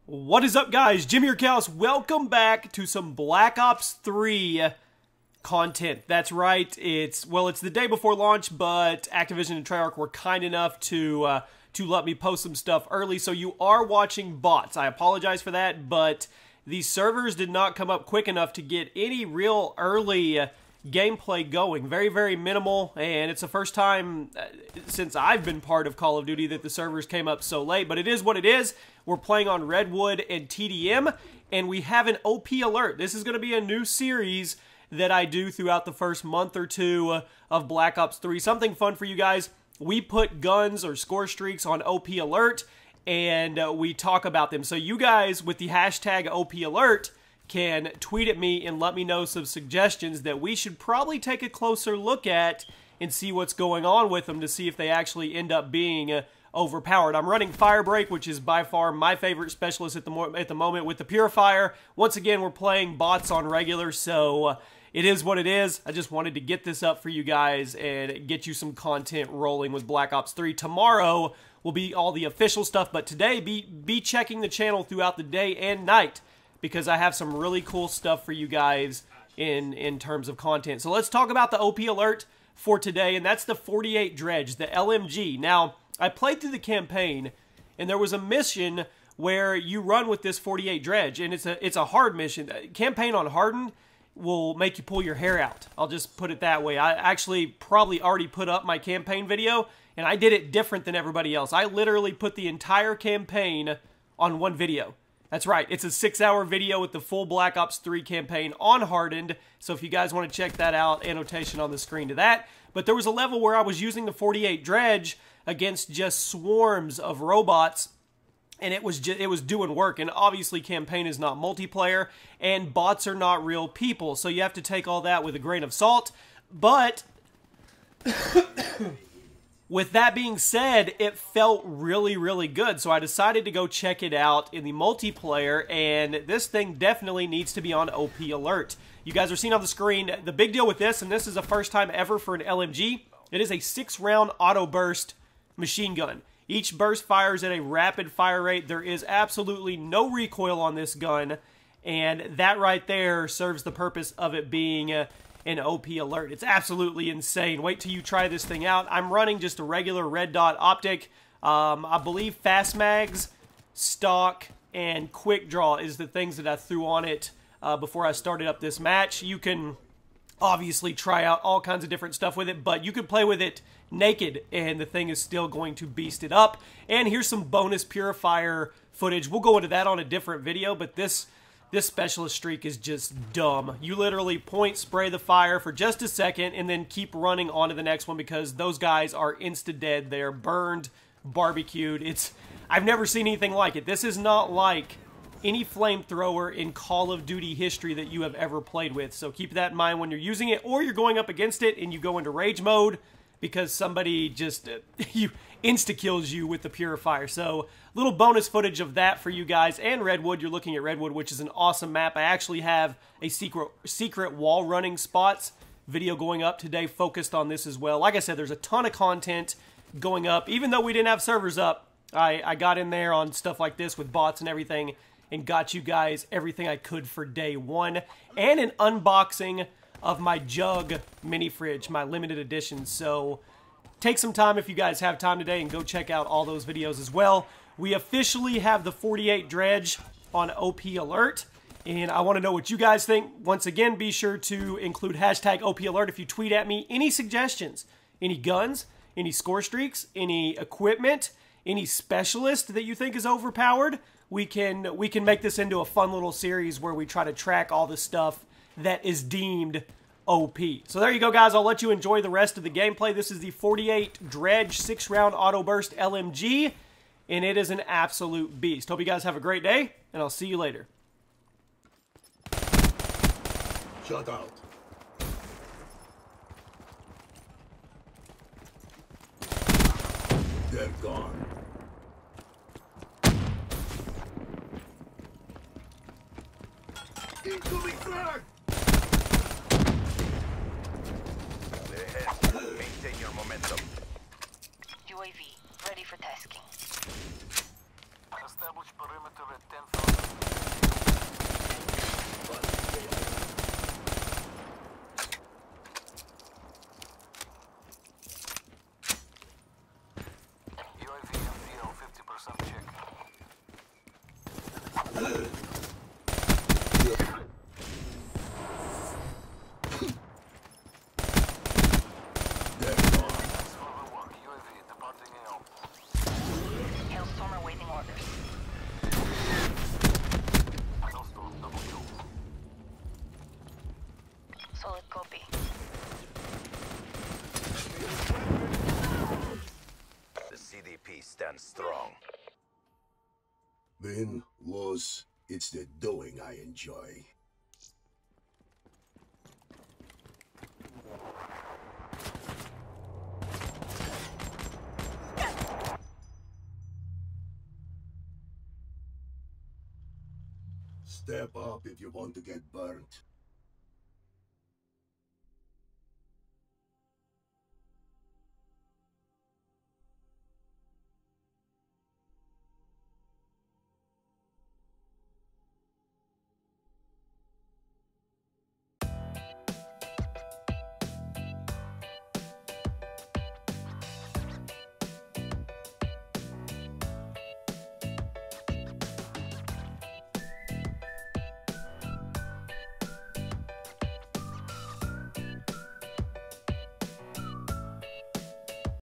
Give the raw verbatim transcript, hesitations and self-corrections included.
What is up, guys? Jimmy your Chaos. Welcome back to some Black Ops three content. That's right. It's, well, it's the day before launch, but Activision and Treyarch were kind enough to uh, to let me post some stuff early, so you are watching bots. I apologize for that, but these servers did not come up quick enough to get any real early uh, gameplay going. Very, very minimal, and it's the first time uh, since I've been part of Call of Duty that the servers came up so late, but it is what it is. We're playing on Redwood and T D M, and we have an O P alert. This is going to be a new series that I do throughout the first month or two uh, of Black Ops three. Something fun for you guys. We put guns or score streaks on O P alert, and uh, we talk about them. So you guys, with the hashtag O P alert, can tweet at me and let me know some suggestions that we should probably take a closer look at and see what's going on with them to see if they actually end up being uh, overpowered. I'm running Firebreak, which is by far my favorite specialist at the, mo at the moment with the Purifier. Once again, we're playing bots on regular, so uh, it is what it is. I just wanted to get this up for you guys and get you some content rolling with Black Ops three. Tomorrow will be all the official stuff, but today be, be checking the channel throughout the day and night because I have some really cool stuff for you guys in, in terms of content. So let's talk about the O P alert for today, and that's the forty-eight Dredge, the L M G. Now, I played through the campaign, and there was a mission where you run with this forty-eight Dredge, and it's a it's a hard mission. Campaign on Hardened will make you pull your hair out. I'll just put it that way. I actually probably already put up my campaign video, and I did it different than everybody else. I literally put the entire campaign on one video. That's right. It's a six-hour video with the full Black Ops three campaign on Hardened, so if you guys want to check that out, annotation on the screen to that. But there was a level where I was using the forty-eight Dredge against just swarms of robots, and it was just, it was doing work. And obviously campaign is not multiplayer, and bots are not real people, so you have to take all that with a grain of salt. But with that being said, it felt really, really good, so I decided to go check it out in the multiplayer, and this thing definitely needs to be on O P alert. You guys are seeing on the screen the big deal with this, and this is the first time ever for an L M G. It is a six-round auto-burst machine gun. Each burst fires at a rapid fire rate. There is absolutely no recoil on this gun, and that right there serves the purpose of it being a, an O P alert. It's absolutely insane. Wait till you try this thing out. I'm running just a regular red dot optic. Um, I believe fast mags, stock, and quick draw is the things that I threw on it uh, before I started up this match. You can obviously try out all kinds of different stuff with it, but you can play with it naked and the thing is still going to beast it up. And here's some bonus Purifier footage. We'll go into that on a different video, but this this specialist streak is just dumb. You literally point, spray the fire for just a second, and then keep running on to the next one because those guys are insta-dead. They're burned, barbecued. It's I've never seen anything like it. This is not like any flamethrower in Call of Duty history that you have ever played with. So keep that in mind when you're using it, or you're going up against it and you go into rage mode because somebody just uh, you insta-kills you with the Purifier. So little bonus footage of that for you guys. And Redwood, you're looking at Redwood, which is an awesome map. I actually have a secret secret wall running spots video going up today focused on this as well. Like I said, there's a ton of content going up. Even though we didn't have servers up, I, I got in there on stuff like this with bots and everything and got you guys everything I could for day one. And an unboxing of my Jug mini fridge, my limited edition. So take some time if you guys have time today and go check out all those videos as well. We officially have the forty-eight Dredge on O P alert, and I want to know what you guys think. Once again, be sure to include hashtag O P alert if you tweet at me any suggestions, any guns, any score streaks, any equipment, any specialist that you think is overpowered. We can we can make this into a fun little series where we try to track all the stuff that is deemed O P. So there you go, guys. I'll let you enjoy the rest of the gameplay. This is the forty-eight Dredge six-round auto burst L M G, and it is an absolute beast. Hope you guys have a great day, and I'll see you later. Shut out. They're gone. Incoming frag! They're ahead. Maintain your momentum. U A V, ready for tasking. Establish perimeter at ten. Hailstorm awaiting orders. Solid copy. The C D P stands strong. Win, lose, it's the doing I enjoy. Step up if you want to get burnt.